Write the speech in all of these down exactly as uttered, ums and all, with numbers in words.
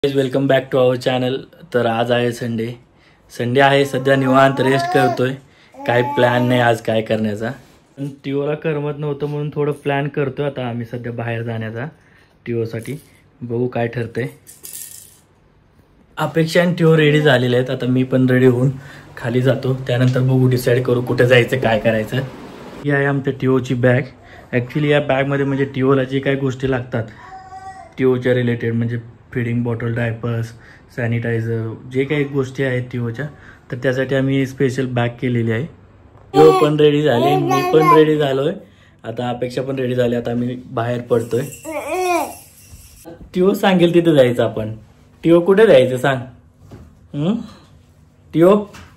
Welcome back to our channel. तर आज आहे संडे. संडे आहे, सध्या निवांत रेस्ट करतोय. काय प्लॅन नाही आज काय करण्याचा. पण टिओला करमत नव्हतं म्हणून थोडं प्लॅन करतोय आता आम्ही सध्या बाहेर जाण्याचा टिओसाठी. बघू काय ठरतंय. अपेक्षा आणि टिओ रेडी झालेले आहेत. आता मी पण रेडी होऊन खाली जातो. त्यानंतर बघू डिसाईड करू कुठे जायचं काय करायचं. ही आहे आमच्या टिओची बॅग. ॲक्च्युली या बॅगमध्ये म्हणजे टिओला जे काही गोष्टी लागतात टिओच्या रिलेटेड म्हणजे फीडिंग बॉटल, डायपर्स, सॅनिटायझर, जे काही गोष्टी आहेत टिओच्या, तर त्यासाठी आम्ही स्पेशल बॅग केलेली आहे. टिओ पण रेडी झाले, मी पण रेडी झालोय. आता अपेक्षा पण रेडी झाली. आता आम्ही बाहेर पडतोय. टिओ सांगेल तिथे जायचं आपण. टिओ कुठे जायचं सांग. हम्म टिओ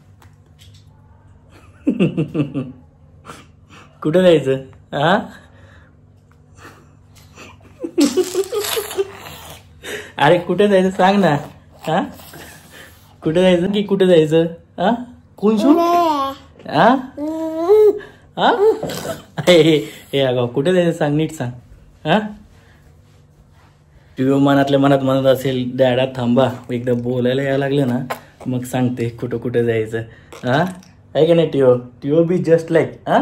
कुठे जायचं. हा अरे कुठे जायचं सांग ना. हा कुठे जायचं की कुठे जायचं. हा कोण शू हा हा हे अगं कुठे जायचं सांग, नीट सांग. हा टिओ मनातल्या मनात म्हणत असेल डॅडा थांबा, एकदा बोलायला यायला लागलं ना मग सांगते कुठं कुठे जायचं. हा आहे का नाही टिओ. टिओ बी जस्ट लाईक. हा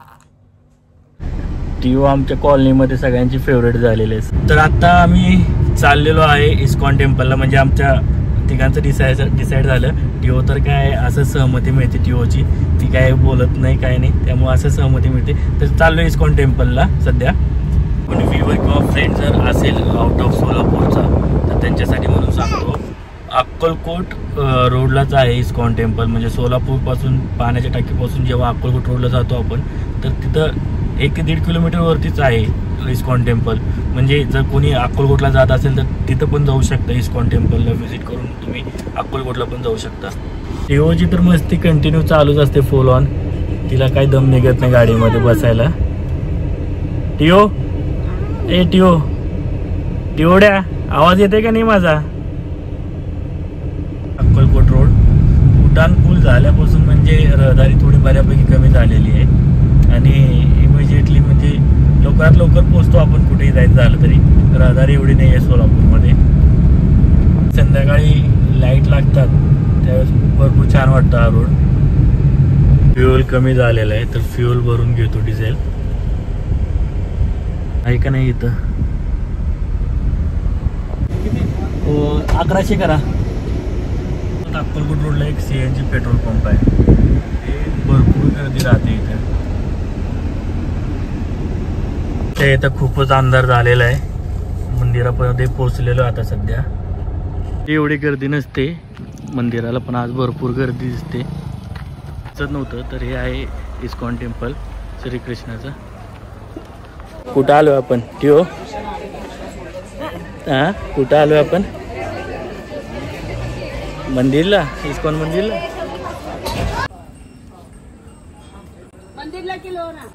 टिओ आमच्या कॉलनीमध्ये सगळ्यांची फेवरेट झालेली आहे. तर आता आम्ही चाललेलो आहे इस्कॉन टेम्पलला. म्हणजे आमच्या तिघांचं डिसाईड डिसाईड झालं. टिओ तर काय असं सहमती मिळते टिओची, ती काय बोलत नाही काय नाही, त्यामुळे असं सहमती मिळते. तर चाललो इस्कॉन टेम्पलला सध्या. पण व्ह्यूवर किंवा फ्रेंड जर असेल आउट ऑफ सोलापूरचा तर त्यांच्यासाठी म्हणून सांगतो, अक्कलकोट रोडलाच आहे इस्कॉन टेम्पल. म्हणजे सोलापूरपासून पाण्याच्या टाकीपासून जेव्हा अक्कलकोट रोडला जातो आपण तर तिथं एक ते दीड किलोमीटरवरतीच आहे इस्कॉन टेम्पल. म्हणजे जर कोणी अक्कलकोटला जात असेल तर तिथं पण जाऊ शकता. इस्कॉन टेम्पलला व्हिजिट करून तुम्ही अक्कलकोटला पण जाऊ शकता. टिओची तर मस्ती कंटिन्यू चालूच असते फुल ऑन. तिला काही दम निघत नाही गाडीमध्ये बसायला. टिओ ए टिओ टिओड्या आवाज येते का नाही माझा. अक्कलकोट रोड उड्डाण पूल झाल्यापासून म्हणजे रहदारी थोडी बऱ्यापैकी कमी झालेली आहे. आणि इमिजिएटली म्हणजे लवकरात लवकर पोहोचतो आपण कुठेही जायचं झालं तरी. रहदारी एवढी नाही आहे सोलापूरमध्ये. संध्याकाळी लाईट लागतात त्यावेळेस भरपूर छान वाटतं हा रोड. फ्युएल कमी झालेला आहे तर फ्युएल भरून घेतो डिझेल. आहे का नाही इथं. हो अकराशे करा. अक्कलकोट रोडला एक C N G petrol pump आहे. ते भरपूर गर्दी राहते इथे. ते इथं खूपच अंधार झालेला आहे. मंदिरापर्यंत पोहोचलेलो आता सध्या. एवढी गर्दी नसते मंदिराला, पण आज भरपूर गर्दी दिसते. दिसत नव्हतं तर हे आहे इस्कॉन टेम्पल श्रीकृष्णाचं. कुठं आलो आपण टिओ. हा कुठं आलो आपण. मंदिरला, इस्कॉन मंदिरला. मंदिरला किलो ना.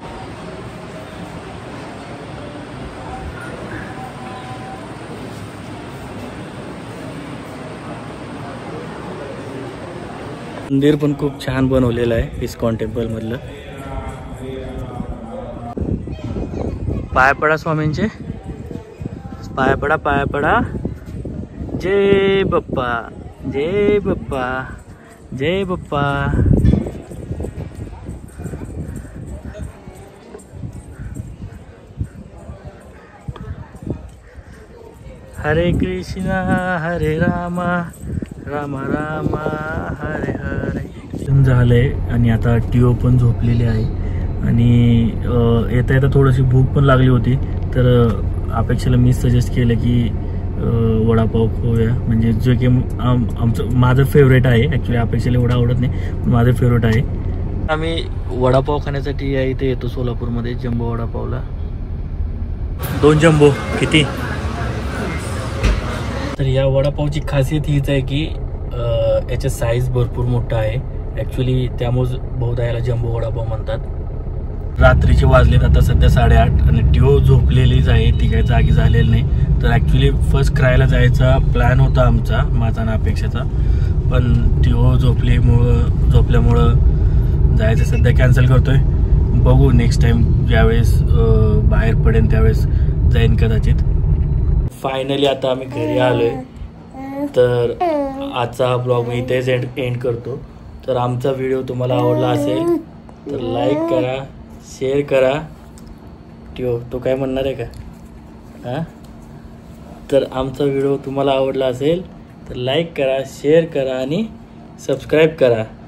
मंदिर पण खूप छान बनवलेलं आहे इस्कॉन टेम्पल मधलं. पाया पडा स्वामींचे. पाया पडा पाया पडा. जय बाप्पा जय बाप्पा जय बाप्पा. हरे कृष्णा हरे रामा रामा रामा हरे हरे. झालंय आणि आता टिओ पण झोपलेली आहे. आणि येता येता थोडीशी भूक पण लागली होती तर अपेक्षेला मी सजेस्ट केलं की वडापाव खाऊया. म्हणजे जे की आम आमचं माझं फेवरेट आहे. ॲक्च्युली अपेक्षेला एवढं आवडत नाही पण माझं फेवरेट आहे. आम्ही वडापाव खाण्यासाठी या इथे येतो सोलापूरमध्ये जम्बो वडापावला. दोन जम्बो किती. तर या वडापावची खासियत हीच आहे की याचा साईज भरपूर मोठा आहे ॲक्च्युली, त्यामुळे बहुधा याला जम्बो वडापाव म्हणतात. रात्रीचे वाजलेत आता सध्या साडेआठ आणि टिओ झोपलेलीच आहे. ती काही जागी झालेली नाही. तर ॲक्च्युली फर्स्ट क्रायला जायचा प्लॅन होता आमचा, माझा ना अपेक्षाचा. पण टिओ झोपलीमुळं झोपल्यामुळं जायचं सध्या कॅन्सल करतोय. बघू नेक्स्ट टाइम ज्यावेळेस बाहेर पडेन त्यावेळेस जाईन कदाचित. फायनली आता आम्ही घरी आलोय. तर आजचा हा ब्लॉग मी इथेच एंड एंड करतो. तर आमचा व्हिडिओ तुम्हाला आवडला असेल तर लाईक करा, शेअर करा. टिओ तो काय म्हणणार आहे का? हां, तर आमचा व्हिडिओ तुम्हाला आवडला असेल तर लाईक करा, शेअर करा आणि सबस्क्राईब करा.